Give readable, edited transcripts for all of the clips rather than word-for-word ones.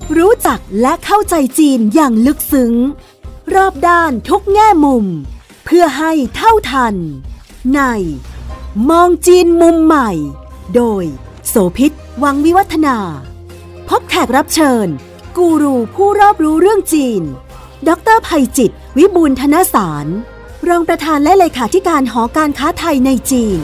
รู้จักและเข้าใจจีนอย่างลึกซึ้งรอบด้านทุกแง่มุมเพื่อให้เท่าทันในมองจีนมุมใหม่โดยโสภิต วังวิวัฒนาพบแขกรับเชิญกูรูผู้รอบรู้เรื่องจีนดร.ไพจิตร วิบูลย์ธนสารรองประธานและเลขาธิการหอการค้าไทยในจีน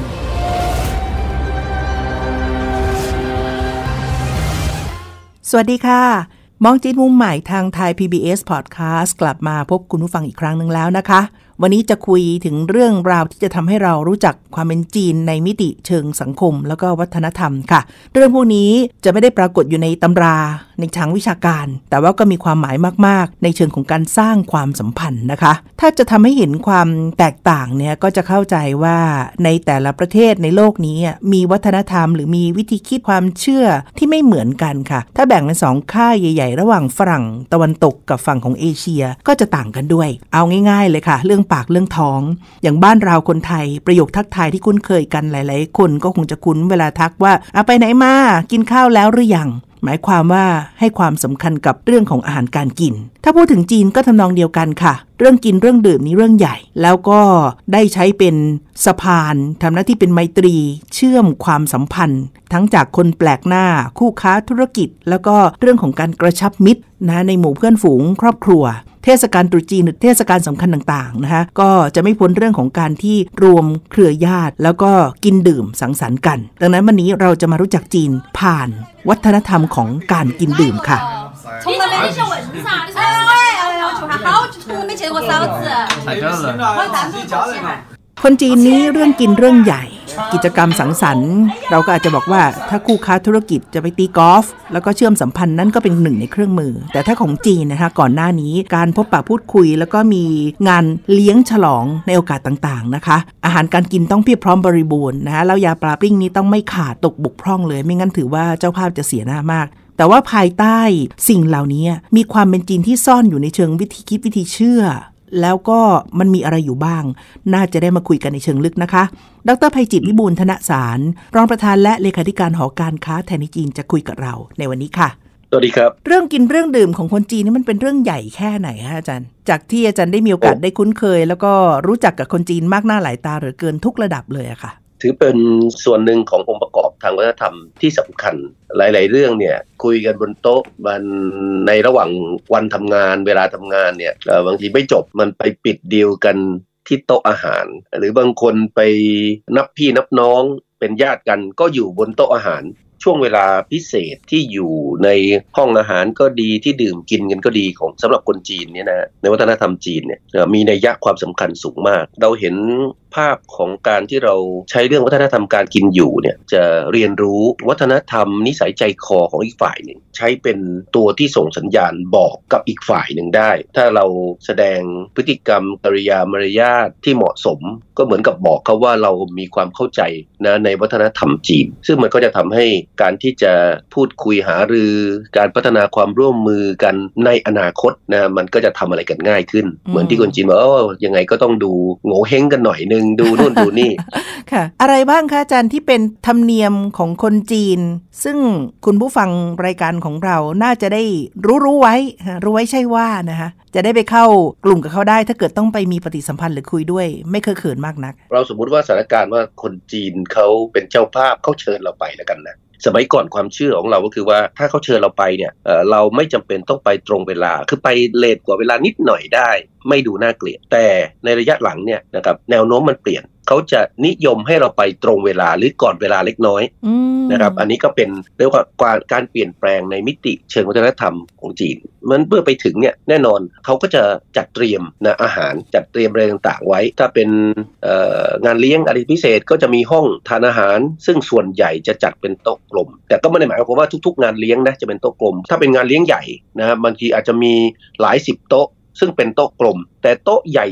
สวัสดีค่ะมองจีนมุมใหม่ทางไทย PBS Podcast กลับมาพบคุณผู้ฟังอีกครั้งหนึ่งแล้วนะคะวันนี้จะคุยถึงเรื่องราวที่จะทำให้เรารู้จักความเป็นจีนในมิติเชิงสังคมแล้วก็วัฒนธรรมค่ะเรื่องพวกนี้จะไม่ได้ปรากฏอยู่ในตำราในทางวิชาการแต่ว่าก็มีความหมายมากๆในเชิงของการสร้างความสัมพันธ์นะคะถ้าจะทำให้เห็นความแตกต่างเนี่ยก็จะเข้าใจว่าในแต่ละประเทศในโลกนี้มีวัฒนธรรมหรือมีวิธีคิดความเชื่อที่ไม่เหมือนกันค่ะถ้าแบ่งเป็น2ค่ายใหญ่ๆระหว่างฝรั่งตะวันตกกับฝั่งของเอเชียก็จะต่างกันด้วยเอาง่ายๆเลยค่ะเรื่องปากเรื่องท้องอย่างบ้านเราคนไทยประโยคทักทายที่คุ้นเคยกันหลายๆคนก็คงจะคุ้นเวลาทักว่าไปไหนมากินข้าวแล้วหรือยังหมายความว่าให้ความสำคัญกับเรื่องของอาหารการกินถ้าพูดถึงจีนก็ทำนองเดียวกันค่ะเรื่องกินเรื่องดื่มนี้เรื่องใหญ่แล้วก็ได้ใช้เป็นสะพานทำหน้าที่เป็นไมตรีเชื่อมความสัมพันธ์ทั้งจากคนแปลกหน้าคู่ค้าธุรกิจแล้วก็เรื่องของการกระชับมิตรในหมู่เพื่อนฝูงครอบครัวเทศกาลตรุษจีนหรือเทศกาลสำคัญต่างๆนะคะก็จะไม่พ้นเรื่องของการที่รวมเครือญาติแล้วก็กินดื่มสังสรรค์กันดังนั้นวันนี้เราจะมารู้จักจีนผ่านวัฒนธรรมของการกินดื่มค่ะ从来没见蚊子啊！我求他好久从来没见过嫂子。 太真了，自己家人嘛。 คนจีนนี้เรื่องกินเรื่องใหญ่กิจกรรมสังสรรค์เราก็อาจจะบอกว่าถ้าคู่ค้าธุรกิจจะไปตีกอล์ฟแล้วก็เชื่อมสัมพันธ์นั่นก็เป็นหนึ่งในเครื่องมือแต่ถ้าของจีนนะคะก่อนหน้านี้การพบปะพูดคุยแล้วก็มีงานเลี้ยงฉลองในโอกาสต่างๆนะคะอาหารการกินต้องเพียบพร้อมบริบูรณ์นะคะแล้วยาปลาปิ้งนี้ต้องไม่ขาดตกบกพร่องเลยไม่งั้นถือว่าเจ้าภาพจะเสียหน้ามากแต่ว่าภายใต้สิ่งเหล่านี้มีความเป็นจีนที่ซ่อนอยู่ในเชิงวิธีคิดวิธีเชื่อแล้วก็มันมีอะไรอยู่บ้างน่าจะได้มาคุยกันในเชิงลึกนะคะดร.ไพจิตร วิบูลย์ธนสารรองประธานและเลขาธิการหอการค้าไทยในจีนจะคุยกับเราในวันนี้ค่ะสวัสดีครับเรื่องกินเรื่องดื่มของคนจีนนี่มันเป็นเรื่องใหญ่แค่ไหนฮะอาจารย์จากที่อาจารย์ได้มีโอกาสได้คุ้นเคยแล้วก็รู้จักกับคนจีนมากหน้าหลายตาเหลือเกินทุกระดับเลยอะค่ะถือเป็นส่วนหนึ่งขององค์ประกอบทางวัฒนธรรมที่สำคัญหลายๆเรื่องเนี่ยคุยกันบนโต๊ะมันในระหว่างวันทำงานเวลาทำงานเนี่ยบางทีไม่จบมันไปปิดดีลกันที่โต๊ะอาหารหรือบางคนไปนับพี่นับน้องเป็นญาติกันก็อยู่บนโต๊ะอาหารช่วงเวลาพิเศษที่อยู่ในห้องอาหารก็ดีที่ดื่มกินกันก็ดีของสำหรับคนจีนเนี่ยนะในวัฒนธรรมจีนเนี่ยมีนัยยะความสำคัญสูงมากเราเห็นภาพของการที่เราใช้เรื่องวัฒนธรรมการกินอยู่เนี่ยจะเรียนรู้วัฒนธรรมนิสัยใจคอของอีกฝ่ายหนึ่งใช้เป็นตัวที่ส่งสัญญาณบอกกับอีกฝ่ายหนึ่งได้ถ้าเราแสดงพฤติกรรมกริยามารยาทที่เหมาะสมก็เหมือนกับบอกเขาว่าเรามีความเข้าใจนะในวัฒนธรรมจีนซึ่งมันก็จะทำให้การที่จะพูดคุยหารือการพัฒนาความร่วมมือกันในอนาคตนะมันก็จะทำอะไรกันง่ายขึ้นเหมือนที่คนจีนบอกยังไงก็ต้องดูโง่เฮงกันหน่อยนึงดูนู่นดูนี่ค่ะอะไรบ้างคะอาจารย์ที่เป็นธรรมเนียมของคนจีนซึ่งคุณผู้ฟังรายการของเราน่าจะได้รู้ไว้ใช่ว่านะคะจะได้ไปเข้ากลุ่มกับเขาได้ถ้าเกิดต้องไปมีปฏิสัมพันธ์หรือคุยด้วยไม่เคยเขินมากนักเราสมมุติว่าสถานการณ์ว่าคนจีนเขาเป็นเจ้าภาพเขาเชิญเราไปแล้วกันนะสมัยก่อนความเชื่อของเราก็คือว่าถ้าเขาเชิญเราไปเนี่ยเราไม่จำเป็นต้องไปตรงเวลาคือไปเลทกว่าเวลานิดหน่อยได้ไม่ดูน่าเกลียดแต่ในระยะหลังเนี่ยนะครับแนวโน้มมันเปลี่ยนเขาจะนิยมให้เราไปตรงเวลาหรือก่อนเวลาเล็กน้อยนะครับอันนี้ก็เป็นเรียกว่าการเปลี่ยนแปลงในมิติเชิงวัฒนธรรมของจีนมันเมื่อไปถึงเนี่ยแน่นอนเขาก็จะจัดเตรียมนะอาหารจัดเตรียมอะไรต่างๆไว้ถ้าเป็นงานเลี้ยงอะไรพิเศษก็จะมีห้องทานอาหารซึ่งส่วนใหญ่จะจัดเป็นโต๊ะกลมแต่ก็ไม่ได้หมายความว่าทุกๆงานเลี้ยงนะจะเป็นโต๊ะกลมถ้าเป็นงานเลี้ยงใหญ่นะบางทีอาจจะมีหลาย10โต๊ะซึ่งเป็นโต๊ะกลมแต่โต๊ะใหญ่สุด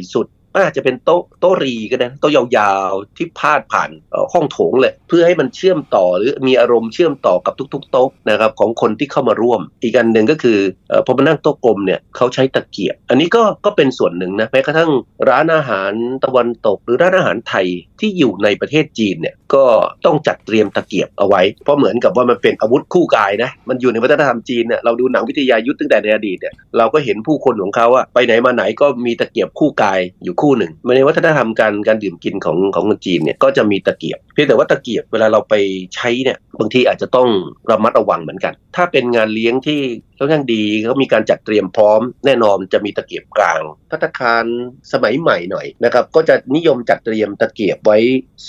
อาจจะเป็นโต๊ะรีก็ได้โต๊ะยาวๆที่พาดผ่านห้องโถงเลยเพื่อให้มันเชื่อมต่อหรือมีอารมณ์เชื่อมต่อกับทุกๆโต๊ะนะครับของคนที่เข้ามาร่วมอีกอันหนึ่งก็คือพอมานั่งโต๊ะกลมเนี่ยเขาใช้ตะเกียบอันนี้ก็เป็นส่วนหนึ่งนะแม้กระทั่งร้านอาหารตะวันตกหรือร้านอาหารไทยที่อยู่ในประเทศจีนเนี่ยก็ต้องจัดเตรียมตะเกียบเอาไว้เพราะเหมือนกับว่ามันเป็นอาวุธคู่กายนะมันอยู่ในวัฒนธรรมจีนเนี่ยเราดูหนังวิทยายุทธตั้งแต่ในอดีตเนี่ยเราก็เห็นผู้คนของเขาอะไปไหนมาไหนก็มีตะเกียบคู่กายอยู่คู่หนึ่งในวัฒนธรรมการดื่มกินของคนจีนเนี่ยก็จะมีตะเกียบเพียงแต่ว่าตะเกียบเวลาเราไปใช้เนี่ยบางทีอาจจะต้องระมัดระวังเหมือนกันถ้าเป็นงานเลี้ยงที่ค่อนข้างดีเขามีการจัดเตรียมพร้อมแน่นอนจะมีตะเกียบกลางภัตตาคารสมัยใหม่หน่อยนะครับก็จะนิยมจัดเตรียมตะเกียบไว้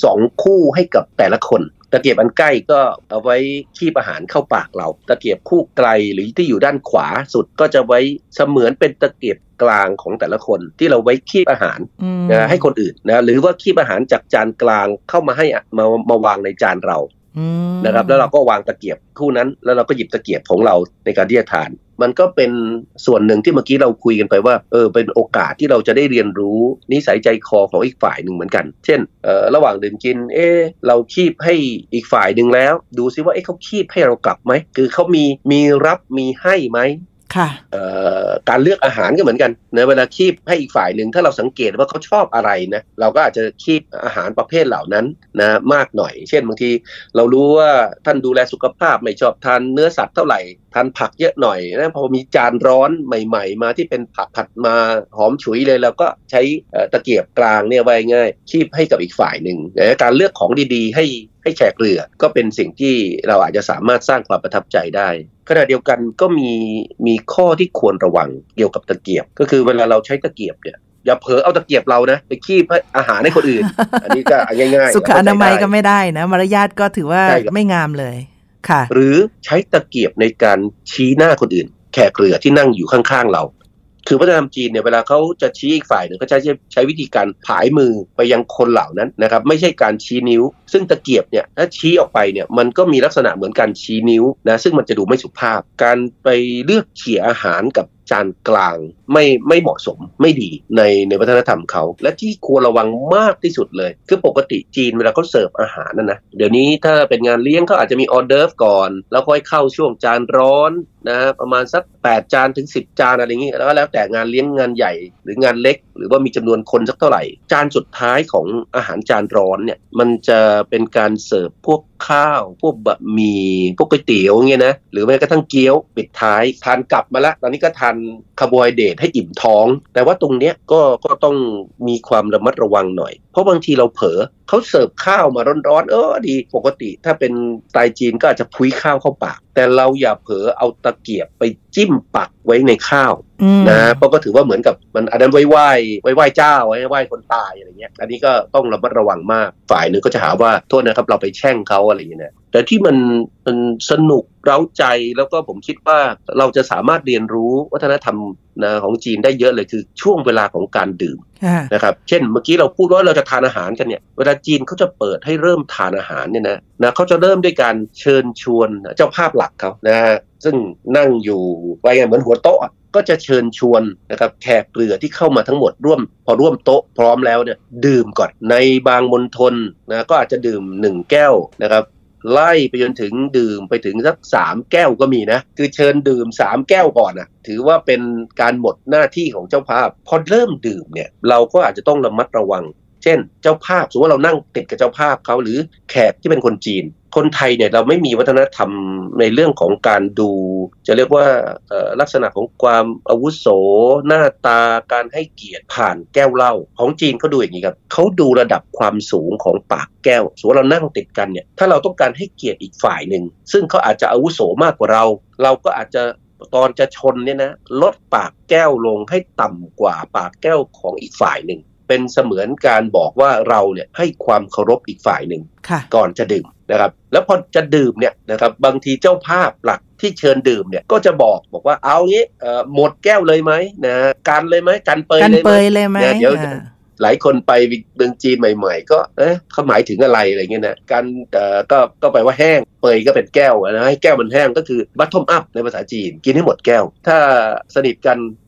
2คู่ให้กับแต่ละคนตะเกียบอันใกล้ก็เอาไว้คีบอาหารเข้าปากเราตะเกียบคู่ไกลหรือที่อยู่ด้านขวาสุดก็จะไว้เสมือนเป็นตะเกียบกลางของแต่ละคนที่เราไว้คีบอาหารให้คนอื่นนะหรือว่าคีบอาหารจากจานกลางเข้ามาให้มาวางในจานเรานะครับแล้วเราก็วางตะเกียบคู่นั้นแล้วเราก็หยิบตะเกียบของเราในการที่จะทานมันก็เป็นส่วนหนึ่งที่เมื่อกี้เราคุยกันไปว่าเป็นโอกาสที่เราจะได้เรียนรู้นิสัยใจคอของอีกฝ่ายหนึ่งเหมือนกันเช่นระหว่างดื่มกินเราคีบให้อีกฝ่ายหนึ่งแล้วดูซิว่าเขาคีบให้เรากลับไหมคือเขามีรับมีให้ไหมการเลือกอาหารก็เหมือนกันนะเวลาคีบให้อีกฝ่ายหนึ่งถ้าเราสังเกตว่าเขาชอบอะไรนะเราก็อาจจะคีบอาหารประเภทเหล่านั้นนะมากหน่อยเช่นบางทีเรารู้ว่าท่านดูแลสุขภาพไม่ชอบทานเนื้อสัตว์เท่าไหร่ทานผักเยอะหน่อยนะพอมีจานร้อนใหม่ๆมาที่เป็นผักผัดมาหอมฉุยเลยเราก็ใช้ตะเกียบกลางเนี่ยไว้ง่ายคีบให้กับอีกฝ่ายหนึ่งการเลือกของดีๆให้แขกเรือก็เป็นสิ่งที่เราอาจจะสามารถสร้างความประทับใจได้ขณะเดียวกันก็มีข้อที่ควรระวังเกี่ยวกับตะเกียบก็คือเวลาเราใช้ตะเกียบเนี่ยอย่าเผลอเอาตะเกียบเรานะไปคีบอาหารให้คนอื่น อันนี้ก็ง่ายๆสุขอนามัยก็ไม่ได้นะมารยาทก็ถือว่าไม่งามเลยค่ะหรือใช้ตะเกียบในการชี้หน้าคนอื่นแขกเรือที่นั่งอยู่ข้างๆเราคือวัฒนธรรมจีนเนี่ยเวลาเขาจะชี้อีกฝ่ายหนึ่งก็ใช้วิธีการผายมือไปยังคนเหล่านั้นนะครับไม่ใช่การชี้นิ้วซึ่งตะเกียบเนี่ยถ้าชี้ออกไปเนี่ยมันก็มีลักษณะเหมือนการชี้นิ้วนะซึ่งมันจะดูไม่สุภาพการไปเลือกเขี่ยอาหารกับจานกลางไม่เหมาะสมไม่ดีในวัฒนธรรมเขาและที่ควรระวังมากที่สุดเลยคือปกติจีนเวลาเขาเสิร์ฟอาหารนะเดี๋ยวนี้ถ้าเป็นงานเลี้ยงเขาอาจจะมีออเดิร์ฟก่อนแล้วค่อยเข้าช่วงจานร้อนนะประมาณสัก8จานถึง10จานอะไรอย่างนี้แล้วแต่งานเลี้ยงงานใหญ่หรืองานเล็กหรือว่ามีจำนวนคนสักเท่าไหร่จานสุดท้ายของอาหารจานร้อนเนี่ยมันจะเป็นการเสิร์ฟพวกข้าวพวกบะหมี่พวกก๋วยเตี๋ยวเงี้ยนะหรือแม้กระทั่งเกี๊ยวปิดท้ายทานกลับมาแล้วตอนนี้ก็ทานคาร์โบไฮเดรตให้อิ่มท้องแต่ว่าตรงเนี้ยก็ต้องมีความระมัดระวังหน่อยเพราะบางทีเราเผลอเขาเสิร์ฟข้าวมาร้อนๆดีปกติถ้าเป็นสไตล์จีนก็อาจจะพุ้ยข้าวเข้าปากแต่เราอย่าเผลอเอาตะเกียบไปจิ้มปักไว้ในข้าวนะเพราะก็ถือว่าเหมือนกับมันอันนั้นไหว้เจ้าไหว้คนตายอะไรเงี้ยอันนี้ก็ต้องระมัดระวังมากฝ่ายนึงก็จะหาว่าโทษนะครับเราไปแช่งเขาอะไรอย่างเงี้ยแต่ที่มันสนุกเร้าใจแล้วก็ผมคิดว่าเราจะสามารถเรียนรู้วัฒนธรรมนะของจีนได้เยอะเลยคือช่วงเวลาของการดื่มนะครับเช่นเมื่อกี้เราพูดว่าเราจะทานอาหารกันเนี่ยเวลาจีนเขาจะเปิดให้เริ่มทานอาหารเนี่ยนะเขาจะเริ่มด้วยการเชิญชวนเจ้าภาพหลักเขานะซึ่งนั่งอยู่ไว้เหมือนหัวโต๊ะก็จะเชิญชวนนะครับแขกเรือที่เข้ามาทั้งหมดพอร่วมโต๊ะพร้อมแล้วเนี่ยดื่มก่อนในบางมณฑลนะก็อาจจะดื่ม1แก้วนะครับไล่ไปจนถึงดื่มไปถึงสัก3แก้วก็มีนะคือเชิญดื่ม3แก้วก่อนนะถือว่าเป็นการหมดหน้าที่ของเจ้าภาพพอเริ่มดื่มเนี่ยเราก็อาจจะต้องระมัดระวังเช่นเจ้าภาพสมมติว่าเรานั่งติดกับเจ้าภาพเขาหรือแขกที่เป็นคนจีนคนไทยเนี่ยเราไม่มีวัฒนธรรมในเรื่องของการดูจะเรียกว่าลักษณะของความอาวุโสหน้าตาการให้เกียรติผ่านแก้วเหล้าของจีนเขาดูอย่างนี้ครับเขาดูระดับความสูงของปากแก้วสมมติเรานั่งติดกันเนี่ยถ้าเราต้องการให้เกียรติอีกฝ่ายหนึ่งซึ่งเขาอาจจะอาวุโสมากกว่าเราก็อาจจะตอนจะชนเนี่ยนะลดปากแก้วลงให้ต่ำกว่าปากแก้วของอีกฝ่ายหนึ่งเป็นเสมือนการบอกว่าเราเนี่ยให้ความเคารพอีกฝ่ายหนึ่งก่อนจะดื่มนะครับแล้วพอจะดื่มเนี่ยนะครับบางทีเจ้าภาพหลักที่เชิญดื่มเนี่ยก็จะบอกว่าเอางี้หมดแก้วเลยไหมนะกันเลยไหมกันเปยเลยไหมเดี๋ยวหลายคนไปเมืองจีนใหม่ๆก็เขาหมายถึงอะไรเงี้ยนะกันก็แปลว่าแห้งเปยก็เป็นแก้วนะให้แก้วมันแห้งก็คือบัตทอมอัพในภาษาจีนกินให้หมดแก้วถ้าสนิทกัน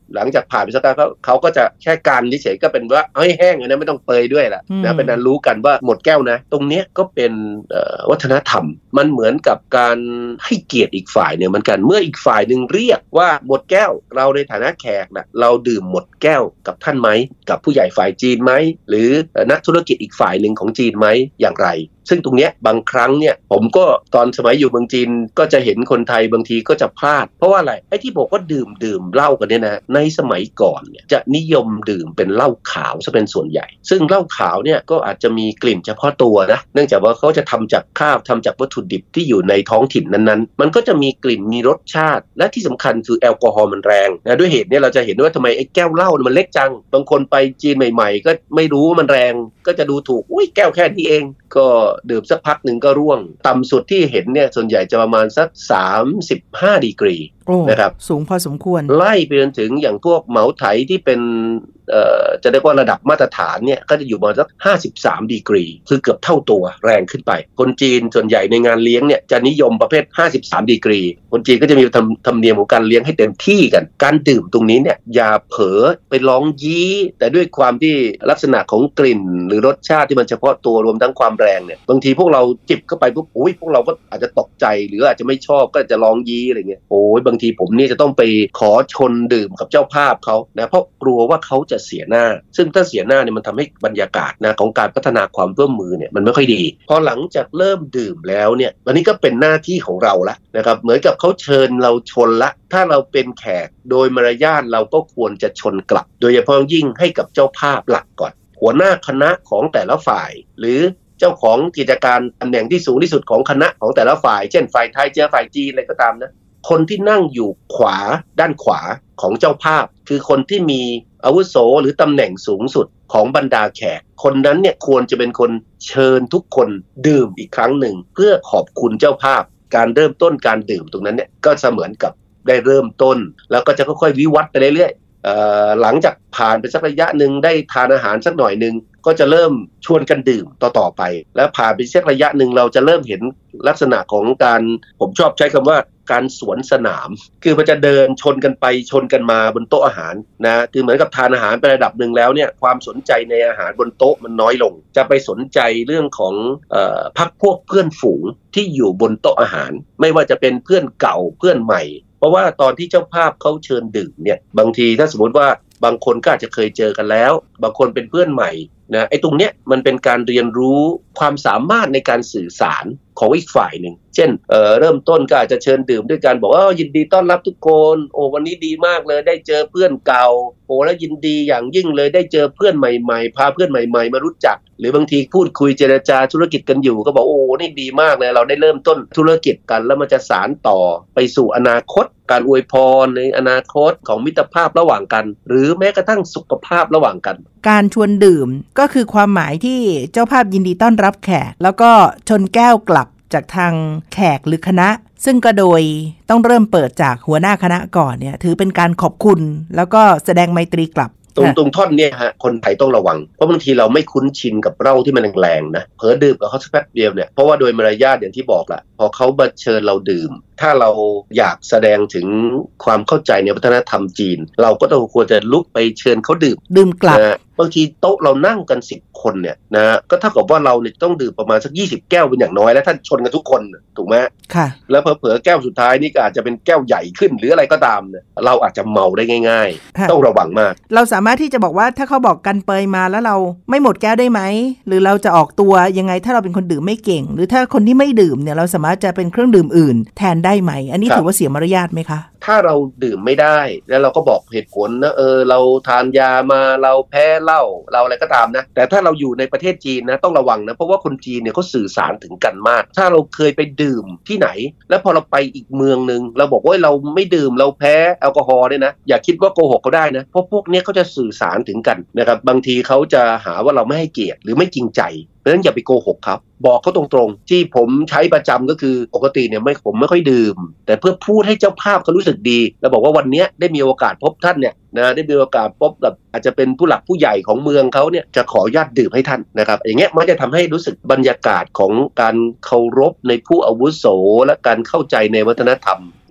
หลังจากผ่านไปสักพักเขาก็จะแค่การเฉยๆก็เป็นว่าให้แห้งนะไม่ต้องเปยด้วยละนะเป็นนั้นรู้กันว่าหมดแก้วนะตรงนี้ก็เป็นวัฒนธรรมมันเหมือนกับการให้เกียรติอีกฝ่ายเนี่ยเหมือนกันเมื่ออีกฝ่ายหนึ่งเรียกว่าหมดแก้วเราในฐานะแขกนะเราดื่มหมดแก้วกับท่านไหมกับผู้ใหญ่ฝ่ายจีนไหมหรือนักธุรกิจอีกฝ่ายหนึ่งของจีนไหมอย่างไรซึ่งตรงนี้บางครั้งเนี่ยผมก็ตอนสมัยอยู่เมืองจีนก็จะเห็นคนไทยบางทีก็จะพลาดเพราะว่าอะไรไอ้ที่บอกว่าดื่มเหล้ากันเนี่ยนะในสมัยก่อนเนี่ยจะนิยมดื่มเป็นเหล้าขาวซะเป็นส่วนใหญ่ซึ่งเหล้าขาวเนี่ยก็อาจจะมีกลิ่นเฉพาะตัวนะเนื่องจากว่าเขาจะทำจากข้าวทำจากวัตถุดิบที่อยู่ในท้องถิ่นนั้นๆมันก็จะมีกลิ่นมีรสชาติและที่สำคัญคือแอลกอฮอล์มันแรงนะด้วยเหตุนี้เราจะเห็นว่าทำไมไอ้แก้วเหล้ามันเล็กจังบางคนไปจีนใหม่ๆก็ไม่รู้ว่ามันแรงก็จะดูถูกอุ้ยแก้วแค่นี้เองก็ดื่มสักพักหนึ่งก็ร่วงต่ำสุดที่เห็นเนี่ยส่วนใหญ่จะประมาณสัก35 ดีกรีนะครับสูงพอสมควรไล่ไปจนถึงอย่างพวกเหมาไถที่เป็นจะเรียกว่าระดับมาตรฐานเนี่ยก็จะอยู่ประมาณสัก53 ดีกรีคือเกือบเท่าตัวแรงขึ้นไปคนจีนส่วนใหญ่ในงานเลี้ยงเนี่ยจะนิยมประเภท53 ดีกรีคนจีนก็จะมีธรรมเนียมของการเลี้ยงให้เต็มที่กันการดื่มตรงนี้เนี่ยอย่าเผลอไปร้องยี้แต่ด้วยความที่ลักษณะของกลิ่นหรือรสชาติที่มันเฉพาะตัวรวมทั้งความแรงเนี่ยบางทีพวกเราจิบเข้าไปปุ๊บพวกเราก็อาจจะตกใจหรืออาจจะไม่ชอบก็จะร้องยี้อะไรเงี้ยบางทีผมนี่จะต้องไปขอชนดื่มกับเจ้าภาพเขานะเพราะกลัวว่าเขาจะเสียหน้าซึ่งถ้าเสียหน้าเนี่ยมันทำให้บรรยากาศนะของการพัฒนาความร่วมมือเนี่ยมันไม่ค่อยดีพอหลังจากเริ่มดื่มแล้วเนี่ยวันนี้ก็เป็นหน้าที่ของเราละนะครับเหมือนกับเขาเชิญเราชนละถ้าเราเป็นแขกโดยมารยาทเราก็ควรจะชนกลับโดยเฉพาะยิ่งให้กับเจ้าภาพหลักก่อนหัวหน้าคณะของแต่ละฝ่ายหรือเจ้าของกิจการตำแหน่งที่สูงที่สุดของคณะของแต่ละฝ่ายเช่นฝ่ายไทยเจอฝ่ายจีนอะไรก็ตามนะคนที่นั่งอยู่ด้านขวาของเจ้าภาพคือคนที่มีอาวุโสหรือตำแหน่งสูงสุดของบรรดาแขกคนนั้นเนี่ยควรจะเป็นคนเชิญทุกคนดื่มอีกครั้งหนึ่งเพื่อขอบคุณเจ้าภาพการเริ่มต้นการดื่มตรงนั้นเนี่ยก็เสมือนกับได้เริ่มต้นแล้วก็จะค่อยๆวิวัฒน์ไปเรื่อยๆหลังจากผ่านไปสักระยะหนึ่งได้ทานอาหารสักหน่อยหนึ่งก็จะเริ่มชวนกันดื่มต่อไปแล้วผ่านไปสักระยะหนึ่งเราจะเริ่มเห็นลักษณะของการผมชอบใช้คำว่าการสวนสนามคือมันจะเดินชนกันไปชนกันมาบนโต๊ะอาหารนะคือเหมือนกับทานอาหารไประดับหนึ่งแล้วเนี่ยความสนใจในอาหารบนโต๊ะมันน้อยลงจะไปสนใจเรื่องของพรรคพวกเพื่อนฝูงที่อยู่บนโต๊ะอาหารไม่ว่าจะเป็นเพื่อนเก่าเพื่อนใหม่เพราะว่าตอนที่เจ้าภาพเขาเชิญดื่มเนี่ยบางทีถ้าสมมติว่าบางคนก็อาจจะเคยเจอกันแล้วบางคนเป็นเพื่อนใหม่นะไอ้ตรงเนี้ยมันเป็นการเรียนรู้ความสามารถในการสื่อสารของอีกฝ่ายหนึ่งเช่นเริ่มต้นก็อาจจะเชิญดื่มด้วยการบอกว่ายินดีต้อนรับทุกคนวันนี้ดีมากเลยได้เจอเพื่อนเก่าแล้วยินดีอย่างยิ่งเลยได้เจอเพื่อนใหม่ๆพาเพื่อนใหม่ๆมารู้จักหรือบางทีพูดคุยเจรจาธุรกิจกันอยู่ก็บอกนี่ดีมากเลยเราได้เริ่มต้นธุรกิจกันแล้วมันจะสานต่อไปสู่อนาคตการอวยพรในอนาคตของมิตรภาพระหว่างกันหรือแม้กระทั่งสุขภาพระหว่างกันการชวนดื่มก็คือความหมายที่เจ้าภาพยินดีต้อนรับแขกแล้วก็ชนแก้วกลับจากทางแขกหรือคณะซึ่งก็โดยต้องเริ่มเปิดจากหัวหน้าคณะก่อนเนี่ยถือเป็นการขอบคุณแล้วก็แสดงไมตรีกลับตรงท่อนเนี่ยฮะคนไทยต้องระวังเพราะบางทีเราไม่คุ้นชินกับเหล้าที่มันแรงๆนะเผลอดื่มกับเขาสักแป๊บเดียวเนี่ยเพราะว่าโดยมารยาทอย่างที่บอกละพอเขามาเชิญเราดื่มถ้าเราอยากแสดงถึงความเข้าใจในวัฒนธรรมจีนเราก็ต้องควรจะลุกไปเชิญเขาดื่มกลับบางทีโต๊ะเรานั่งกัน10 คนเนี่ยนะก็เท่ากับว่าเราเนี่ยต้องดื่มประมาณสัก20 แก้วเป็นอย่างน้อยแล้วท่านชนกันทุกคนถูกไหมค่ะแล้วเผลอแก้วสุดท้ายนี่ก็อาจจะเป็นแก้วใหญ่ขึ้นหรืออะไรก็ตามเนี่ยเราอาจจะเมาได้ง่ายๆต้องระวังมากเราสามารถที่จะบอกว่าถ้าเขาบอกกันเปยมาแล้วเราไม่หมดแก้วได้ไหมหรือเราจะออกตัวยังไงถ้าเราเป็นคนดื่มไม่เก่งหรือถ้าคนที่ไม่ดื่มเนี่ยเราสามารถจะเป็นเครื่องดื่มอื่นแทนได้ไหมอันนี้ถือว่าเสียมารยาทไหมคะถ้าเราดื่มไม่ได้แล้วเราก็บอกเหตุผลนะเราทานยามาเราแพ้เหล้าเราอะไรก็ตามนะแต่ถ้าเราอยู่ในประเทศจีนนะต้องระวังนะเพราะว่าคนจีนเนี่ยเขาสื่อสารถึงกันมากถ้าเราเคยไปดื่มที่ไหนแล้วพอเราไปอีกเมืองนึงเราบอกว่าเราไม่ดื่มเราแพ้แอลกอฮอล์เนี่ยนะอย่าคิดว่าโกหกเขาได้นะเพราะพวกนี้เขาจะสื่อสารถึงกันนะครับบางทีเขาจะหาว่าเราไม่ให้เกียรติหรือไม่จริงใจเพราะฉะนั้นอย่าไปโกหกครับบอกเขาตรงๆที่ผมใช้ประจำก็คือปกติเนี่ยผมไม่ค่อยดื่มแต่เพื่อพูดให้เจ้าภาพเขารู้สึกดีแล้วบอกว่าวันนี้ได้มีโอกาสพบท่านเนี่ยนะได้มีโอกาสพบกับอาจจะเป็นผู้หลักผู้ใหญ่ของเมืองเขาเนี่ยจะขออนุญาตดื่มให้ท่านนะครับอย่างเงี้ยมันจะทำให้รู้สึกบรรยากาศของการเคารพในผู้อาวุโสและการเข้าใจในวัฒนธรรม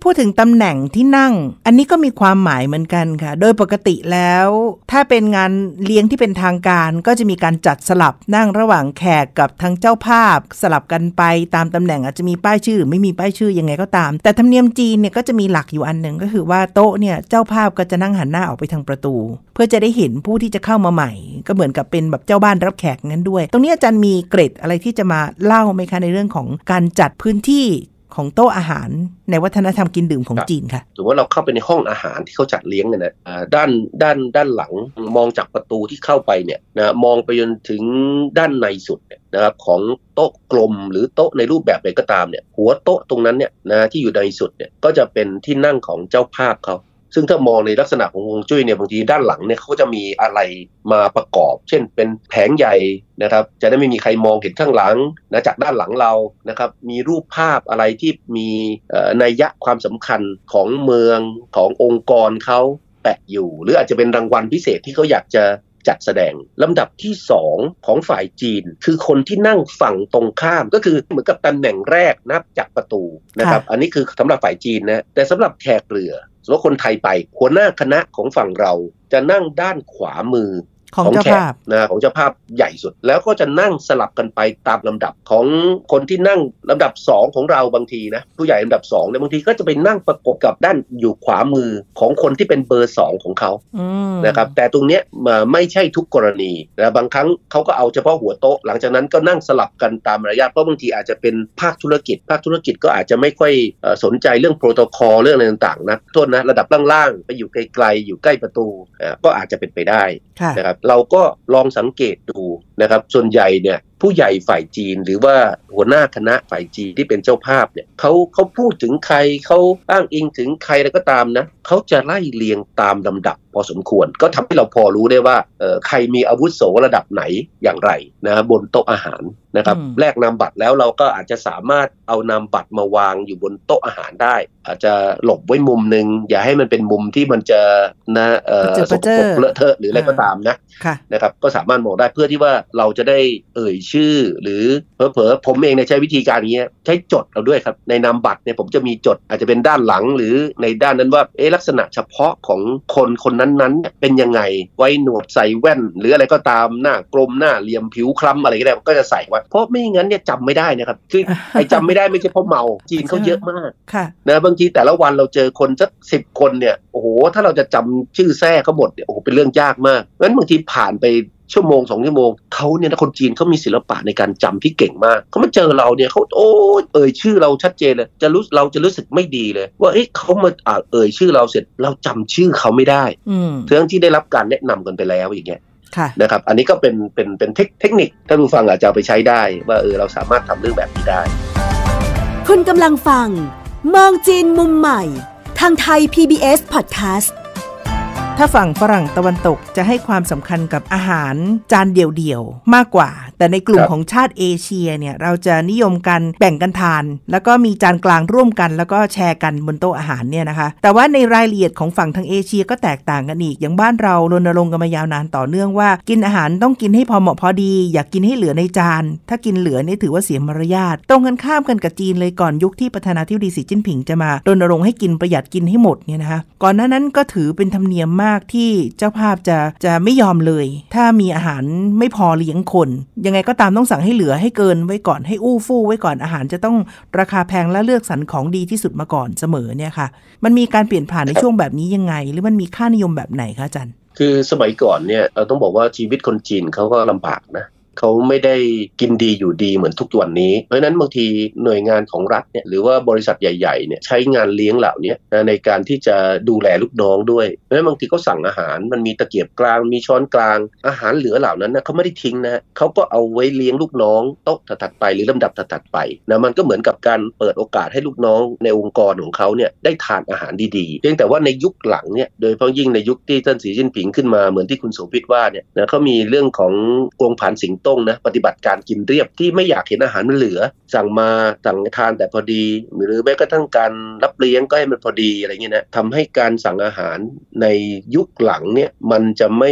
พูดถึงตำแหน่งที่นั่งอันนี้ก็มีความหมายเหมือนกันค่ะโดยปกติแล้วถ้าเป็นงานเลี้ยงที่เป็นทางการก็จะมีการจัดสลับนั่งระหว่างแขกกับทั้งเจ้าภาพสลับกันไปตามตำแหน่งอาจจะมีป้ายชื่อหรือไม่มีป้ายชื่อยังไงก็ตามแต่ธรรมเนียมจีนเนี่ยก็จะมีหลักอยู่อันหนึ่งก็คือว่าโต๊ะเนี่ยเจ้าภาพก็จะนั่งหันหน้าออกไปทางประตูเพื่อจะได้เห็นผู้ที่จะเข้ามาใหม่ก็เหมือนกับเป็นแบบเจ้าบ้านรับแขกงั้นด้วยตรงนี้อาจารย์มีเกร็ดอะไรที่จะมาเล่าไหมคะในเรื่องของการจัดพื้นที่ของโต๊ะอาหารในวัฒนธรรมกินดื่มของจีนค่ะสมมติว่าเราเข้าไปในห้องอาหารที่เขาจัดเลี้ยงเนี่ยนะด้านหลังมองจากประตูที่เข้าไปเนี่ยนะมองไปจนถึงด้านในสุดเนี่ยนะครับของโต๊ะกลมหรือโต๊ะในรูปแบบใดก็ตามเนี่ยหัวโต๊ะตรงนั้นเนี่ยนะที่อยู่ในสุดเนี่ยก็จะเป็นที่นั่งของเจ้าภาพเขาซึ่งถ้ามองในลักษณะของฮวงจุ้ยเนี่ยบางทีด้านหลังเนี่ยเขาจะมีอะไรมาประกอบเช่นเป็นแผงใหญ่นะครับจะได้ไม่มีใครมองเห็นข้างหลังนะจากด้านหลังเรานะครับมีรูปภาพอะไรที่มีนัยยะความสำคัญของเมืองขององค์กรเขาแปะอยู่หรืออาจจะเป็นรางวัลพิเศษที่เขาอยากจะจัดแสดงลำดับที่2ของฝ่ายจีนคือคนที่นั่งฝั่งตรงข้ามก็คือเหมือนกับตำแหน่งแรกนับจากประตูนะครับอันนี้คือสำหรับฝ่ายจีนนะแต่สำหรับแขกเรือสมมติคนไทยไปหัวหน้าคณะของฝั่งเราจะนั่งด้านขวามือของเจ้าภาพนะของเจ้าภาพใหญ่สุดแล้วก็จะนั่งสลับกันไปตามลำดับของคนที่นั่งลำดับ2ของเราบางทีนะผู้ใหญ่ลำดับ2เนี่ยบางทีก็จะไปนั่งประกบกับด้านอยู่ขวามือของคนที่เป็นเบอร์2ของเขานะครับแต่ตรงเนี้ยไม่ใช่ทุกกรณีนะบางครั้งเขาก็เอาเฉพาะหัวโต๊ะหลังจากนั้นก็นั่งสลับกันตามมารยาทเพราะบางทีอาจจะเป็นภาคธุรกิจก็อาจจะไม่ค่อยสนใจเรื่องโปรโตคอลเรื่องอะไรต่างๆนะโทษนะระดับล่างๆไปอยู่ไกลๆอยู่ใกล้ประตูก็อาจจะเป็นไปได้นะครับเราก็ลองสังเกตดูนะครับส่วนใหญ่เนี่ยผู้ใหญ่ฝ่ายจีนหรือว่าหัวหน้าคณะฝ่ายจีนที่เป็นเจ้าภาพเนี่ยเขาพูดถึงใครเขาอ้างอิงถึงใครแล้วก็ตามนะเขาจะไล่เรียงตามลำดับพอสมควรก็ทำให้เราพอรู้ได้ว่าใครมีอาวุโสระดับไหนอย่างไรนะบนโต๊ะอาหารนะครับแลกนามบัตรแล้วเราก็อาจจะสามารถเอานามบัตรมาวางอยู่บนโต๊ะอาหารได้อาจจะหลบไว้มุมนึงอย่าให้มันเป็นมุมที่มันจะนะสกปรกเลอะเทอะหรืออะไรก็ตามนะครับก็สามารถมองได้เพื่อที่ว่าเราจะได้ชื่อหรือเผลอๆผมเองเนี่ยใช้วิธีการนี้ใช้จดเอาด้วยครับในนามบัตรเนี่ยผมจะมีจดอาจจะเป็นด้านหลังหรือในด้านนั้นว่าลักษณะเฉพาะของคนนั้นๆเป็นยังไงไว้หนวดใส่แว่นหรืออะไรก็ตามหน้ากลมหน้าเหลี่ยมผิวคล้ำอะไรก็ได้ก็จะใส่ไว้เพราะไม่งั้นเนี่ยจำไม่ได้นะครับคือไอ้จำไม่ได้ไม่ใช่เพราะเมาจีนเขาเยอะมากนะบางทีแต่ละวันเราเจอคนสัก10 คนเนี่ยโอ้โหถ้าเราจะจำชื่อแท้เขาหมดเนี่ยโอ้โหเป็นเรื่องยากมากงั้นบางทีผ่านไปชั่วโมง2 ชั่วโมงเขาเนี่ยนะคนจีนเขามีศิลปะในการจำที่เก่งมากเขามาเจอเราเนี่ยเขาชื่อเราชัดเจนเลยเราจะรู้สึกไม่ดีเลยว่าเขามาชื่อเราเสร็จเราจำชื่อเขาไม่ได้ทั้งที่ได้รับการแนะนำกันไปแล้วอย่างเงี้ยนะครับอันนี้ก็เป็นเทคนิคถ้าผู้ฟังอาจจะเอาไปใช้ได้ว่าเราสามารถทำเรื่องแบบนี้ได้คุณกำลังฟังมองจีนมุมใหม่ทางไทย PBS Podcast ถ้าฝั่งฝรั่งตะวันตกจะให้ความสำคัญกับอาหารจานเดี่ยวๆมากกว่าแต่ในกลุ่มของชาติเอเชียเนี่ยเราจะนิยมกันแบ่งกันทานแล้วก็มีจานกลางร่วมกันแล้วก็แชร์กันบนโต๊ะอาหารเนี่ยนะคะแต่ว่าในรายละเอียดของฝั่งทางเอเชียก็แตกต่างกันอีกอย่างบ้านเรารณรงค์กันมายาวนานต่อเนื่องว่ากินอาหารต้องกินให้พอเหมาะพอดีอยากกินให้เหลือในจานถ้ากินเหลือนี่ถือว่าเสียมารยาทตรงกันข้ามกันกับจีนเลยก่อนยุคที่ประธานาธิบดีสีจิ้นผิงจะมารณรงค์ให้กินประหยัดกินให้หมดเนี่ยนะคะก่อนหน้านั้นก็ถือเป็นธรรมเนียมมากที่เจ้าภาพจะไม่ยอมเลยถ้ามีอาหารไม่พอเลี้ยงคนยังไงก็ตามต้องสั่งให้เหลือให้เกินไว้ก่อนให้อู้ฟู่ไว้ก่อนอาหารจะต้องราคาแพงและเลือกสรรของดีที่สุดมาก่อนเสมอเนี่ยค่ะมันมีการเปลี่ยนผ่านในช่วงแบบนี้ยังไงหรือมันมีค่านิยมแบบไหนคะอาจารย์คือสมัยก่อนเนี่ยเราต้องบอกว่าชีวิตคนจีนเขาก็ลำบากนะเขาไม่ได้กินดีอยู่ดีเหมือนทุกวันนี้เพราะฉะนั้นบางทีหน่วยงานของรัฐเนี่ยหรือว่าบริษัทใหญ่ๆเนี่ยใช้งานเลี้ยงเหล่านี้ในการที่จะดูแลลูกน้องด้วยเพราะฉะนั้นบางทีเขาสั่งอาหารมันมีตะเกียบกลางมีช้อนกลางอาหารเหลือเหล่านั้นนะเขาไม่ได้ทิ้งนะเขาก็เอาไว้เลี้ยงลูกน้องโต๊ะถัดไปหรือลำดับถัดไปนะมันก็เหมือนกับการเปิดโอกาสให้ลูกน้องในองค์กรของเขาเนี่ยได้ทานอาหารดีๆเพียงแต่ว่าในยุคหลังเนี่ยโดยเฉพาะยิ่งในยุคที่ท่านสีจิ้นผิงขึ้นมาเหมือนที่คุณโสภิตว่าเนี่ยนะเขามีเรื่องของกวงผานสิงต้งนะปฏิบัติการกินเรียบที่ไม่อยากเห็นอาหารมันเหลือสั่งทานแต่พอดีหรือแม้กระทั่งการรับเลี้ยงก็ให้มันพอดีอะไรเงี้ยนะทำให้การสั่งอาหารในยุคหลังเนี่ยมันจะไม่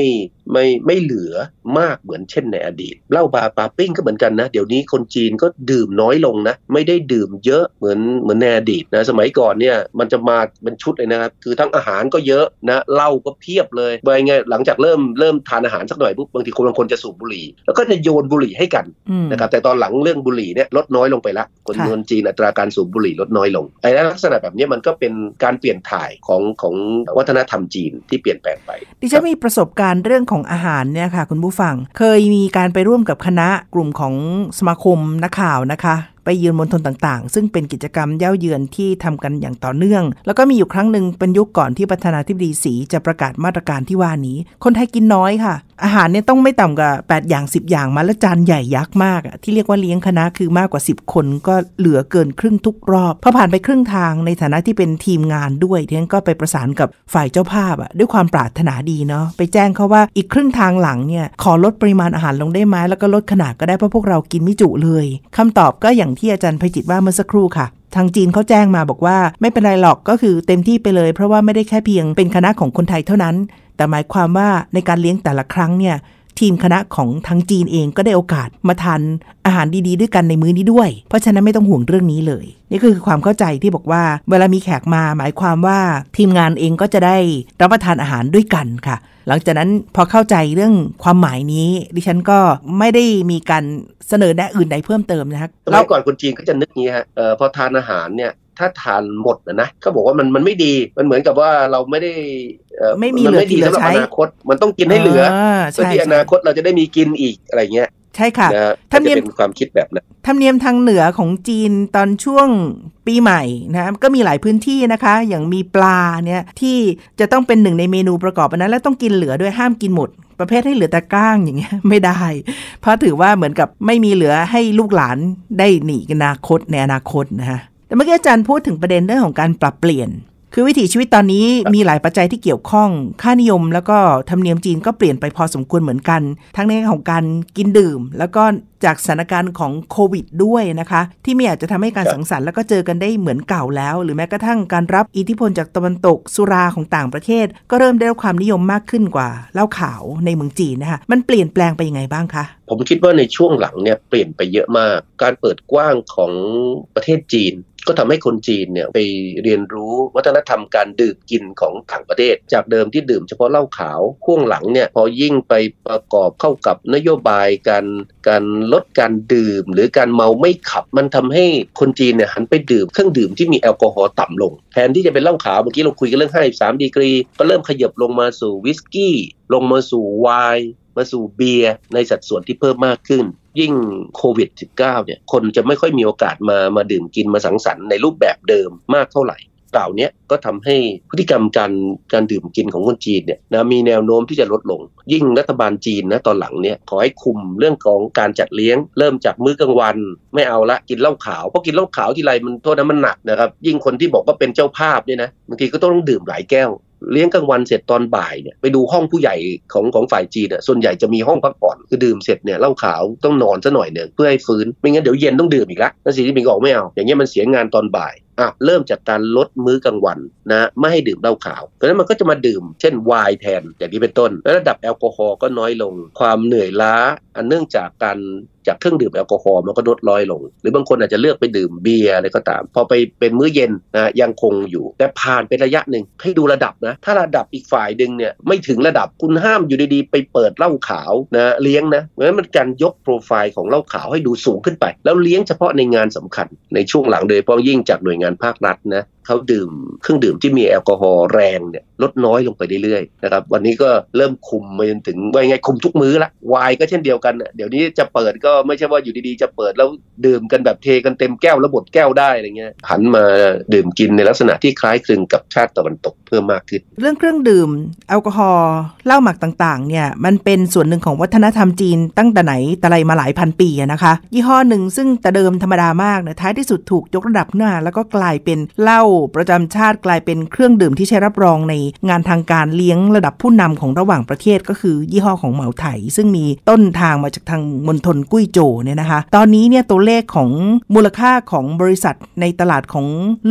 ไม่เหลือมากเหมือนเช่นในอดีตเหล้าบาร์ปาปิ้งก็เหมือนกันนะเดี๋ยวนี้คนจีนก็ดื่มน้อยลงนะไม่ได้ดื่มเยอะเหมือนในอดีตนะสมัยก่อนเนี่ยมันจะมาเป็นชุดเลยนะครับคือทั้งอาหารก็เยอะนะเหล้าก็เพียบเลยไปไงหลังจากเริ่มทานอาหารสักหน่อยปุ๊บบางทีคนบางคนจะสูบบุหรี่แล้วก็จะโยนบุหรี่ให้กันนะครับแต่ตอนหลังเรื่องบุหรี่เนี่ยลดน้อยลงไปละคนจีนอัตราการสูบบุหรี่ลดน้อยลงไอ้ลักษณะแบบนี้มันก็เป็นการเปลี่ยนถ่ายของวัฒนธรรมจีนที่เปลี่ยนแปลงไปดิฉันมีประสบการณ์เรื่องของอาหารเนี่ยค่ะคุณผู้ฟังเคยมีการไปร่วมกับคณะกลุ่มของสมาคมนักข่าวนะคะไปเยือนมณฑลต่างๆซึ่งเป็นกิจกรรมเย้าเยือนที่ทำกันอย่างต่อเนื่องแล้วก็มีอยู่ครั้งหนึ่งเป็นยุคก่อนที่ประธานาธิบดีสีจะประกาศมาตรการที่ว่านี้คนไทยกินน้อยค่ะอาหารเนี่ยต้องไม่ต่ำกว่า8อย่าง10อย่างมาแล้วจานใหญ่ยักษ์มากที่เรียกว่าเลี้ยงคณะคือมากกว่า10คนก็เหลือเกินครึ่งทุกรอบพอผ่านไปครึ่งทางในฐานะที่เป็นทีมงานด้วยที่นั้นก็ไปประสานกับฝ่ายเจ้าภาพด้วยความปรารถนาดีเนาะไปแจ้งเขาว่าอีกครึ่งทางหลังเนี่ยขอลดปริมาณอาหารลงได้ไหมแล้วก็ลดขนาดก็ได้เพราะพวกเรากินไม่จุเลยคำตอบก็อย่างที่อาจารย์ไพจิตรว่าเมื่อสักครู่ค่ะทางจีนเขาแจ้งมาบอกว่าไม่เป็นไรหรอกก็คือเต็มที่ไปเลยเพราะว่าไม่ได้แค่เพียงเป็นคณะของคนไทยเท่านั้นแต่หมายความว่าในการเลี้ยงแต่ละครั้งเนี่ยทีมคณะของทางจีนเองก็ได้โอกาสมาทานอาหารดีๆด้วยกันในมื้อนี้ด้วยเพราะฉะนั้นไม่ต้องห่วงเรื่องนี้เลยนี่คือความเข้าใจที่บอกว่าเวลามีแขกมาหมายความว่าทีมงานเองก็จะได้รับประทานอาหารด้วยกันค่ะหลังจากนั้นพอเข้าใจเรื่องความหมายนี้ดิฉันก็ไม่ได้มีการเสนอแนะอื่นใดเพิ่มเติมนะครับแล้วก่อนคนจีนก็จะนึกงี้ฮะพอทานอาหารเนี่ยถ้าทานหมดนะเขาบอกว่ามันไม่ดีมันเหมือนกับว่าเราไม่ได้ไม่มีเหลือกินเหลือใช้อนาคตมันต้องกินให้เหลือเพื่อที่อนาคตเราจะได้มีกินอีกอะไรเงี้ยใช่ค่ะธรรมเนียมเป็นความคิดแบบนั้นธรรมเนียมทางเหนือของจีนตอนช่วงปีใหม่นะก็มีหลายพื้นที่นะคะอย่างมีปลาเนี่ยที่จะต้องเป็นหนึ่งในเมนูประกอบอันนั้นแล้วต้องกินเหลือด้วยห้ามกินหมดประเภทให้เหลือแต่ก้างอย่างเงี้ยไม่ได้เพราะถือว่าเหมือนกับไม่มีเหลือให้ลูกหลานได้หนีอนาคตในอนาคตนะคะแต่เมื่อกี้อาจารย์พูดถึงประเด็นเรื่องของการปรับเปลี่ยนคือวิถีชีวิตตอนนี้มีหลายปัจจัยที่เกี่ยวข้องค่านิยมแล้วก็ธรรมเนียมจีนก็เปลี่ยนไปพอสมควรเหมือนกันทั้งในของการกินดื่มแล้วก็จากสถานการณ์ของโควิดด้วยนะคะที่ไม่อาจจะทำให้การสังสรรค์แล้วก็เจอกันได้เหมือนเก่าแล้วหรือแม้กระทั่งการรับอิทธิพลจากตะวันตกสุราของต่างประเทศก็เริ่มได้รับความนิยมมากขึ้นกว่าเหล้าขาวในเมืองจีนนะคะมันเปลี่ยนแปลงไปยังไงบ้างคะผมคิดว่าในช่วงหลังเนี่ยเปลี่ยนไปเยอะมากการเปิดกว้างของประเทศจีนก็ทำให้คนจีนเนี่ยไปเรียนรู้วัฒนธรรมการดื่มกินของต่างประเทศจากเดิมที่ดื่มเฉพาะเหล้าขาวช่วงหลังเนี่ยพอยิ่งไปประกอบเข้ากับนโยบายการลดการดื่มหรือการเมาไม่ขับมันทำให้คนจีนเนี่ยหันไปดื่มเครื่องดื่มที่มีแอลกอฮอล์ต่ำลงแทนที่จะเป็นเหล้าขาวเมื่อกี้เราคุยกันเรื่อง53ดีกรีก็เริ่มขยับลงมาสู่วิสกี้ลงมาสู่ไวน์มาสู่เบียร์ในสัดส่วนที่เพิ่มมากขึ้นยิ่งโควิด -19 เนี่ยคนจะไม่ค่อยมีโอกาสมาดื่มกินมาสังสรรค์ในรูปแบบเดิมมากเท่าไหร่เหล่านี้ก็ทำให้พฤติกรรมการดื่มกินของคนจีนเนี่ยนะมีแนวโน้มที่จะลดลงยิ่งรัฐบาลจีนนะตอนหลังเนี่ยขอให้คุมเรื่องของการจัดเลี้ยงเริ่มจากมื้อกลางวันไม่เอาละกินเหล้าขาวเพราะกินเหล้าขาวทีไรมันโทษนะมันหนักนะครับยิ่งคนที่บอกว่าเป็นเจ้าภาพเนี่ยนะบางทีก็ต้องดื่มหลายแก้วเลี้ยงกลางวันเสร็จตอนบ่ายเนี่ยไปดูห้องผู้ใหญ่ของฝ่ายจีนอ่ะส่วนใหญ่จะมีห้องพักผ่อนคือดื่มเสร็จเนี่ยเหล้าขาวต้องนอนซะหน่อยนึงเพื่อให้ฟื้นไม่งั้นเดี๋ยวเย็นต้องดื่มอีกละนั่นสิที่ผมบอกไม่เอาอย่างเงี้ยมันเสียงานตอนบ่ายเริ่มจากการลดมื้อกลางวันนะไม่ให้ดื่มเหล้าขาวเพราะฉะนั้นมันก็จะมาดื่มเช่นไวน์แทนอย่างนี้เป็นต้นแล้วระดับแอลกอฮอล์ก็น้อยลงความเหนื่อยล้าอันเนื่องจากเครื่องดื่มแอลกอฮอล์มันก็ลดน้อยลงหรือบางคนอาจจะเลือกไปดื่มเบียร์อะไรก็ตามพอไปเป็นมื้อเย็นนะยังคงอยู่แต่ผ่านไประยะหนึ่งให้ดูระดับนะถ้าระดับอีกฝ่ายนึงเนี่ยไม่ถึงระดับคุณห้ามอยู่ดีๆไปเปิดเหล้าขาวนะเลี้ยงนะเพราะฉะนั้นมันการยกโปรไฟล์ของเหล้าขาวให้ดูสูงขึ้นไปแล้วเลี้ยงเฉพาะในงานสำคัญในช่วงหลังโดยเฉพาะยิ่งจากหน่วยงานภาครัฐนะเขาดื่มเครื่องดื่มที่มีแอลกอฮอล์แรงเนี่ยลดน้อยลงไปเรื่อยๆนะครับวันนี้ก็เริ่มคุมมาจนถึงว่าไงคุมทุกมื้อละไวน์ก็เช่นเดียวกันเดี๋ยวนี้จะเปิดก็ไม่ใช่ว่าอยู่ดีๆจะเปิดแล้วดื่มกันแบบเทกันเต็มแก้วแล้วหมดแก้วได้อะไรเงี้ยหันมาดื่มกินในลักษณะที่คล้ายคลึงกับชาติตะวันตกเพิ่มมากขึ้นเรื่องเครื่องดื่มแอลกอฮอล์เหล้าหมักต่างๆเนี่ยมันเป็นส่วนหนึ่งของวัฒนธรรมจีนตั้งแต่ไหนแต่ไรมาหลายพันปีนะคะยี่ห้อหนึ่งซึ่งแต่เดิมธรรมดามากท้ายที่สุดถูกยกระดับขึ้นมาแล้วก็กลายเป็นเหล้าประจำชาติกลายเป็นเครื่องดื่มที่ใช้รับรองในงานทางการเลี้ยงระดับผู้นำของระหว่างประเทศก็คือยี่ห้อของเหมาไถซึ่งมีต้นทางมาจากทางมณฑลกุ้ยโจวเนี่ยนะคะตอนนี้เนี่ยตัวเลขของมูลค่าของบริษัทในตลาดของโลก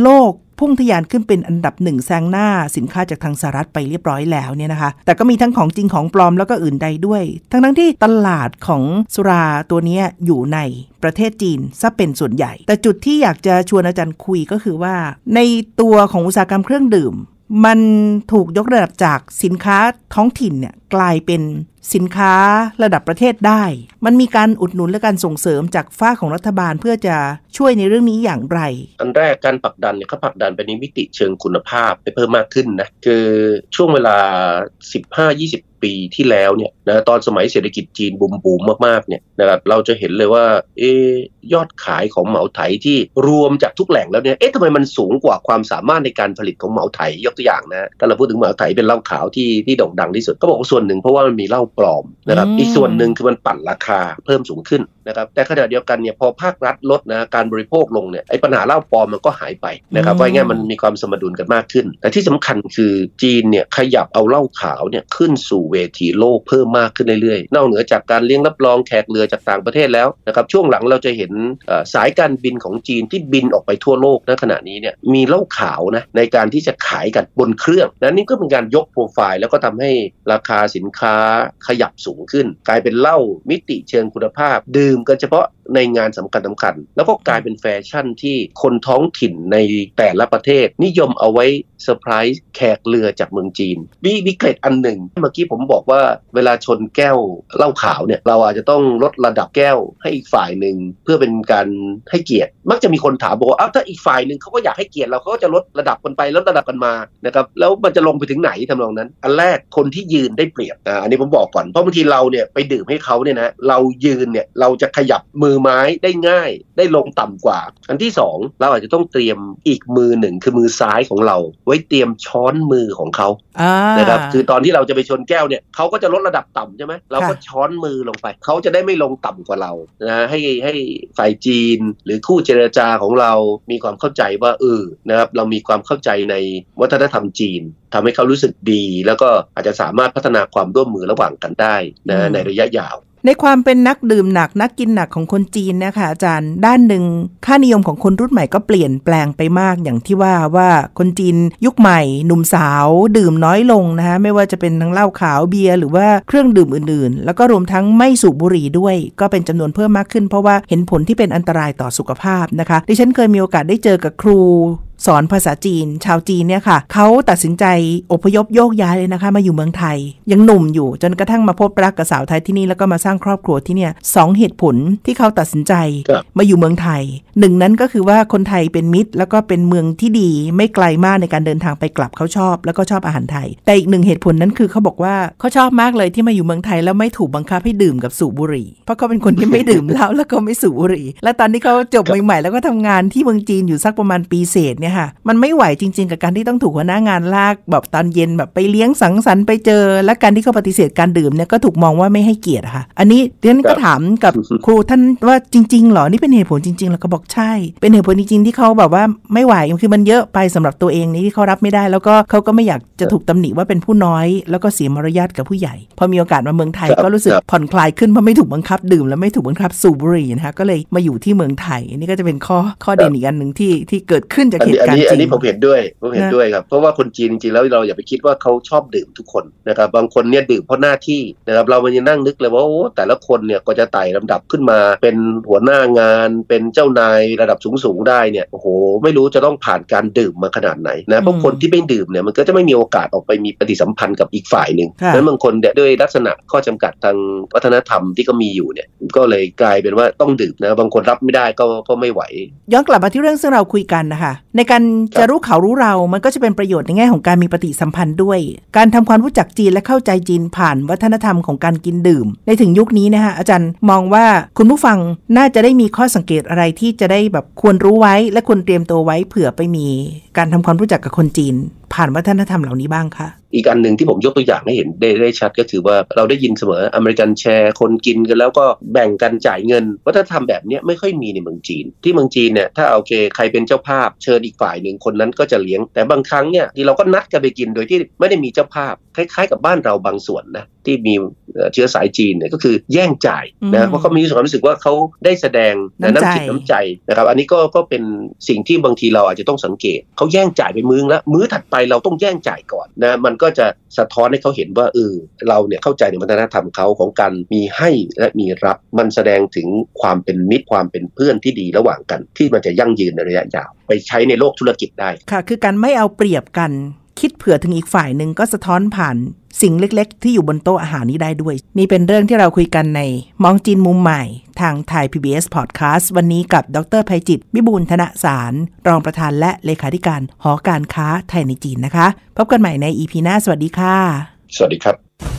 พุ่งทะยานขึ้นเป็นอันดับ1แซงหน้าสินค้าจากทางสหรัฐไปเรียบร้อยแล้วเนี่ยนะคะแต่ก็มีทั้งของจริงของปลอมแล้วก็อื่นใดด้วยทั้งที่ตลาดของสุราตัวนี้อยู่ในประเทศจีนซะเป็นส่วนใหญ่แต่จุดที่อยากจะชวนอาจารย์คุยก็คือว่าในตัวของอุตสาหกรรมเครื่องดื่มมันถูกยกระดับจากสินค้าท้องถิ่นเนี่ยกลายเป็นสินค้าระดับประเทศได้มันมีการอุดหนุนและการส่งเสริมจากฝ้าของรัฐบาลเพื่อจะช่วยในเรื่องนี้อย่างไรอันแรกการผลักดันเนี่ยเขาผลักดันไปในมิติเชิงคุณภาพไปเพิ่มมากขึ้นนะคือช่วงเวลา 15-20 ปีที่แล้วเนี่ยนะตอนสมัยเศรษฐกิจจีนบูมมากๆเนี่ยนะครับเราจะเห็นเลยว่ายอดขายของเหมาไถที่รวมจากทุกแหล่งแล้วเนี่ยทำไมมันสูงกว่าความสามารถในการผลิตของเหมาไถยกตัวอย่างนะถ้าเราพูดถึงเหมาไถเป็นเหล้าขาวที่โด่งดังที่สุดก็บอกว่าส่วนหนึ่งเพราะว่ามันมีเหล้าปลอมนะครับอีกส่วนหนึ่งคือมันปั่นราคาเพิ่มสูงขึ้นนะครับแต่ขณะเดียวกันเนี่ยพอภาครัฐลดนะการบริโภคลงเนี่ยปัญหาเหล้าปลอมมันก็หายไปนะครับเพราะงั้นมันมีความสมดุลกันมากขึ้นแต่ที่สำคัญคือจีนเนี่ยขยับเอาเหล้าขาวเนี่ยขึ้นสู่เวทีโลกเพิ่มมากขึ้นเรื่อยๆนอกเหนือจากการเลี้ยงรับรองแขกเรือจากต่างประเทศแล้วนะครับช่วงหลังเราจะเห็นสายการบินของจีนที่บินออกไปทั่วโลกณขณะนี้เนี่ยมีเหล้าขาวนะในการที่จะขายกันบนเครื่องนั้นนี่ก็เป็นการยกโปรไฟล์แล้วก็ทำให้ราคาสินค้าขยับสูงขึ้นกลายเป็นเหล้ามิติเชิงคุณภาพดื่มกันเฉพาะในงานสำคัญแล้วก็กลายเป็นแฟชั่นที่คนท้องถิ่นในแต่ละประเทศนิยมเอาไว้เซอร์ไพรส์แขกเรือจากเมืองจีนมีเกร็ดอันหนึ่งเมื่อกี้ผมบอกว่าเวลาชนแก้วเหล้าขาวเนี่ยเราอาจจะต้องลดระดับแก้วให้อีกฝ่ายหนึ่งเพื่อเป็นการให้เกียรติมักจะมีคนถามบอกว่าถ้าอีกฝ่ายหนึ่งเขาก็อยากให้เกียรติเราเขาก็จะลดระดับกันไปลดระดับกันมานะครับแล้วมันจะลงไปถึงไหนทำนองนั้นอันแรกคนที่ยืนได้เปรียบอันนี้ผมบอกก่อนเพราะบางทีเราเนี่ยไปดื่มให้เขาเนี่ยนะเรายืนเนี่ยเราจะขยับมือไม้ได้ง่ายได้ลงต่ำกว่าอันที่2เราอาจจะต้องเตรียมอีกมือหนึ่งคือมือซ้ายของเราไว้เตรียมช้อนมือของเขานะครับคือตอนที่เราจะไปชนแก้วเนี่ยเขาก็จะลดระดับต่ำใช่ไหมเราก็ช้อนมือลงไปเขาจะได้ไม่ลงต่ำกว่าเรานะให้ฝ่ายจีนหรือคู่เจรจาของเรามีความเข้าใจว่านะครับเรามีความเข้าใจในวัฒนธรรมจีนทำให้เขารู้สึกดีแล้วก็อาจจะสามารถพัฒนาความร่วมมือระหว่างกันได้นะในระยะยาวในความเป็นนักดื่มหนักนักกินหนักของคนจีนนะคะอาจารย์ด้านหนึ่งค่านิยมของคนรุ่นใหม่ก็เปลี่ยนแปลงไปมากอย่างที่ว่าคนจีนยุคใหม่หนุ่มสาวดื่มน้อยลงนะคะไม่ว่าจะเป็นทั้งเหล้าขาวเบียร์หรือว่าเครื่องดื่มอื่นๆแล้วก็รวมทั้งไม่สูบบุหรี่ด้วยก็เป็นจำนวนเพิ่มมากขึ้นเพราะว่าเห็นผลที่เป็นอันตรายต่อสุขภาพนะคะดิฉันเคยมีโอกาสได้เจอกับครูสอนภาษาจีนชาวจีนเนี่ยค่ะเขาตัดสินใจอพยพโยกย้ายเลยนะคะมาอยู่เมืองไทยยังหนุ่มอยู่จนกระทั่งมาพบรักกับสาวไทยที่นี่แล้วก็มาสร้างครอบครัวที่เนี่ย2เหตุผลที่เขาตัดสินใจมาอยู่เมืองไทยหนึ่งนั้นก็คือว่าคนไทยเป็นมิตรแล้วก็เป็นเมืองที่ดีไม่ไกลมากในการเดินทางไปกลับเขาชอบแล้วก็ชอบอาหารไทยแต่อีกหนึ่งเหตุผลนั้นคือเขาบอกว่าเขาชอบมากเลยที่มาอยู่เมืองไทยแล้วไม่ถูกบังคับให้ดื่มกับสูบบุหรี่เพราะเขาเป็นคนที่ไม่ดื่มเหล้าแล้วก็ไม่สูบบุหรี่และตอนที่เขาจบใหม่ๆแล้วก็ทำงานที่เมืองจีนอยู่สักประมาณปีเศษเนี่ยค่ะมันไม่ไหวจริงๆกับการที่ต้องถูกหัวหน้างานลากแบบตอนเย็นแบบไปเลี้ยงสังสรรค์ไปเจอและการที่เขาปฏิเสธการดื่มเนี่ยก็ถูกมองว่าไม่ให้เกียรติค่ะอันนี้ดิฉันก็ถามกับครูท่านว่าจริงๆหรอนี่เป็นเหตุผลจริงๆแล้วก็บอกใช่เป็นเหตุผลจริงๆที่เขาแบบว่าไม่ไหวคือมันเยอะไปสำหรับตัวเองนี่ที่เขารับไม่ได้แล้วก็เขาก็ไม่อยากจะถูกตำหนิว่าเป็นผู้น้อยแล้วก็เสียมารยาทกับผู้ใหญ่พอมีโอกาสมาเมืองไทยก็รู้สึกผ่อนคลายขึ้นเพราะไม่ถูกบังคับดื่มและไม่ถูกบังคับสูบบุหรี่นะคะก็เลยมาอยู่ที่เมืองไทยนี่ก็จะเป็นข้อเด่นอีกอันนึงที่เกิดขึ้นจากเหตุการณ์จริงอันนี้ผมเห็นด้วยครับเพราะว่าคนจีนจริงๆแล้วเราอย่าไปคิดว่าเขาชอบดื่มทุกคนนะครับบางคนเนี่ยดื่มเพราะหน้าที่นะครับเรามันยังนั่งนึกเลยว่าโอ้แต่ละคนเนี่ยก็จะไต่ลำดับขึ้นมาเป็นหัวหน้างานเป็นเจ้านายระดับสูงได้เนี่ยโอ้โหไม่รู้จะต้องผ่านการดื่มมาขนาดไหนนะเพราะคนที่ไม่ดื่มเนี่ยมันก็จะไม่มีโอกาสออกไปมีปฏิสัมพันธ์กับอีกฝ่ายนึงนั้นบางคนเนี่ยด้วยลักษณะข้อจำกัดทางวัฒนธรรมที่ก็มีอยู่เนี่ยก็เลยกลายเป็นว่าต้องดื่มนะบางคนรับไม่ได้ก็ไม่ไหวย้อนกลับมาที่เรื่องซึ่งเราคุยกันนะคะในการจะรู้เขารู้เรามันก็จะเป็นประโยชน์ในแง่ของการมีปฏิสัมพันธ์ด้วยการทำความรู้จักจีนและเข้าใจจีนผ่านวัฒนธรรมของการกินดื่มในถึงยุคนี้นะคะอาจารย์มองว่าคุณผู้ฟังน่าจะได้มีข้อสังเกตอะไรที่จะได้แบบควรรู้ไว้และควรเตรียมตัวไว้เผื่อไปมีการทำความรู้จักกับคนจีนผ่านวัฒนธรรมเหล่านี้บ้างคะอีกอันหนึ่งที่ผมยกตัวอย่างให้เห็นได้ชัดก็คือว่าเราได้ยินเสมออเมริกันแชร์คนกินกันแล้วก็แบ่งกันจ่ายเงินวัฒนธรรมแบบนี้ไม่ค่อยมีในเมืองจีนที่เมืองจีนเนี่ยถ้าโอเคใครเป็นเจ้าภาพเชิญอีกฝ่ายหนึ่งคนนั้นก็จะเลี้ยงแต่บางครั้งเนี่ยที่เราก็นัดกันไปกินโดยที่ไม่ได้มีเจ้าภาพคล้ายๆกับบ้านเราบางส่วนนะที่มีเชื้อสายจีนเนี่ยก็คือแย่งจ่ายนะเพราะเขามีความรู้สึกว่าเขาได้แสดงน้ำจิตน้ำใจนะครับอันนี้ก็เป็นสิ่งที่บางทีเราอาจจะต้องสังเกตเขาแย่งจ่ายไปมื้อแล้วมื้อถัดไปเราต้องแย่งจ่ายก่อนนะมันก็จะสะท้อนให้เขาเห็นว่าเราเนี่ยเข้าใจในวัฒนธรรมเขาของการมีให้และมีรับมันแสดงถึงความเป็นมิตรความเป็นเพื่อนที่ดีระหว่างกันที่มันจะยั่งยืนในระยะยาวไปใช้ในโลกธุรกิจได้ค่ะคือการไม่เอาเปรียบกันคิดเผื่อถึงอีกฝ่ายหนึ่งก็สะท้อนผ่านสิ่งเล็กๆที่อยู่บนโต๊ะอาหารนี้ได้ด้วยนี่เป็นเรื่องที่เราคุยกันในมองจีนมุมใหม่ทางไทย PBS Podcast วันนี้กับดร.ไพจิตร วิบูลย์ธนสารรองประธานและเลขาธิการหอการค้าไทยในจีนนะคะพบกันใหม่ใน EP หน้าสวัสดีค่ะสวัสดีครับ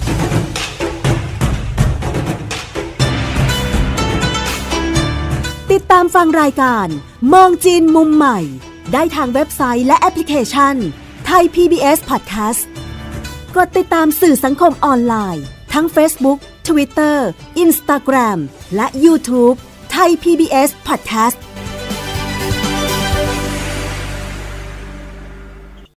ติดตามฟังรายการมองจีนมุมใหม่ได้ทางเว็บไซต์และแอปพลิเคชันไทย PBS Podcast กดติดตามสื่อสังคมออนไลน์ทั้ง Facebook, Twitter, Instagram และ YouTube ไทย PBS Podcast